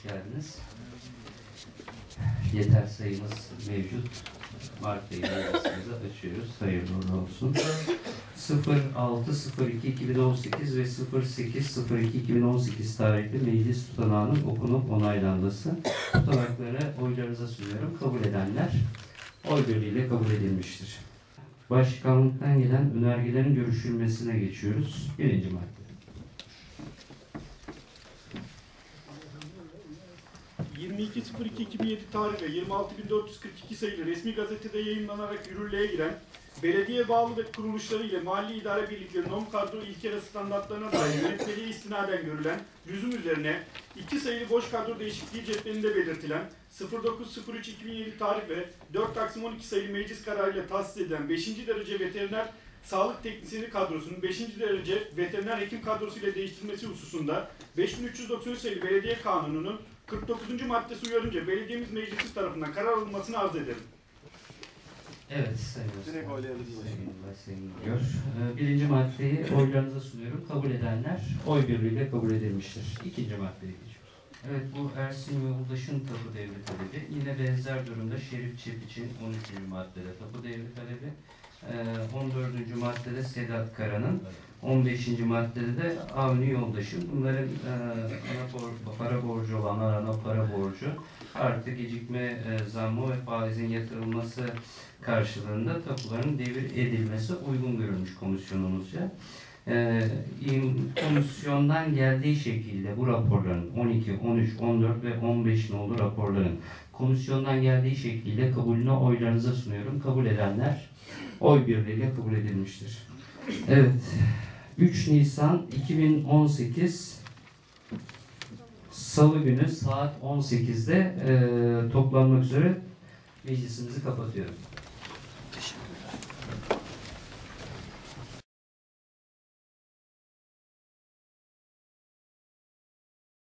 geldiniz. Yeter sayımız mevcut. Mart ayı meclisimizi açıyoruz. Hayırlı uğurlu olsun. 06.02.2018 ve 08.02.2018 tarihli meclis tutanağının okunup onaylanması. Tutanakları oylarınıza sunuyorum. Kabul edenler oy birliğiyle kabul edilmiştir. Başkanlıktan gelen önergelerin görüşülmesine geçiyoruz. Birinci madde. 22.02.2007 tarih ve 26.442 sayılı resmi gazetede yayınlanarak yürürlüğe giren belediye bağlı ve kuruluşları ile mahalli idare birlikleri nom kadro ilke ve standartlarına dair yönetmeliğe istinaden görülen lüzum üzerine 2 sayılı boş kadro değişikliği cetvelinde belirtilen 09.03.2007 tarih ve 4/12 sayılı meclis kararıyla tahsis edilen 5. derece veteriner sağlık teknisyeni kadrosunun 5. derece veteriner hekim kadrosu ile değiştirilmesi hususunda 5393 sayılı belediye kanununun 49. maddesi uyarınca belediyemiz meclisi tarafından karar alınmasını arz ederim. Evet, Sayın Başkan. Direkt oylayabiliriz. Sayın birinci maddeyi oylarınıza sunuyorum. Kabul edenler oy birliğiyle kabul edilmiştir. İkinci maddeye geçiyoruz. Evet, bu Ersin Yoldaş'ın tapu devri talebi. Yine benzer durumda Şerif Çepiç'in 13. maddede tapu devri talebi. 14. maddede Sedat Kara'nın, 15. maddede de Avni Yoldaş'ın. Bunların para borcu olanlar ana para borcu artı gecikme zammı ve faizin yatırılması karşılığında tapuların devir edilmesi uygun görülmüş komisyonumuzca. Komisyondan geldiği şekilde bu raporların 12, 13, 14 ve 15 nolu raporların komisyondan geldiği şekilde kabulüne oylarınıza sunuyorum. Kabul edenler oy birliğiyle kabul edilmiştir. Evet. 3 Nisan 2018 Salı günü saat 18'de toplanmak üzere meclisimizi kapatıyorum.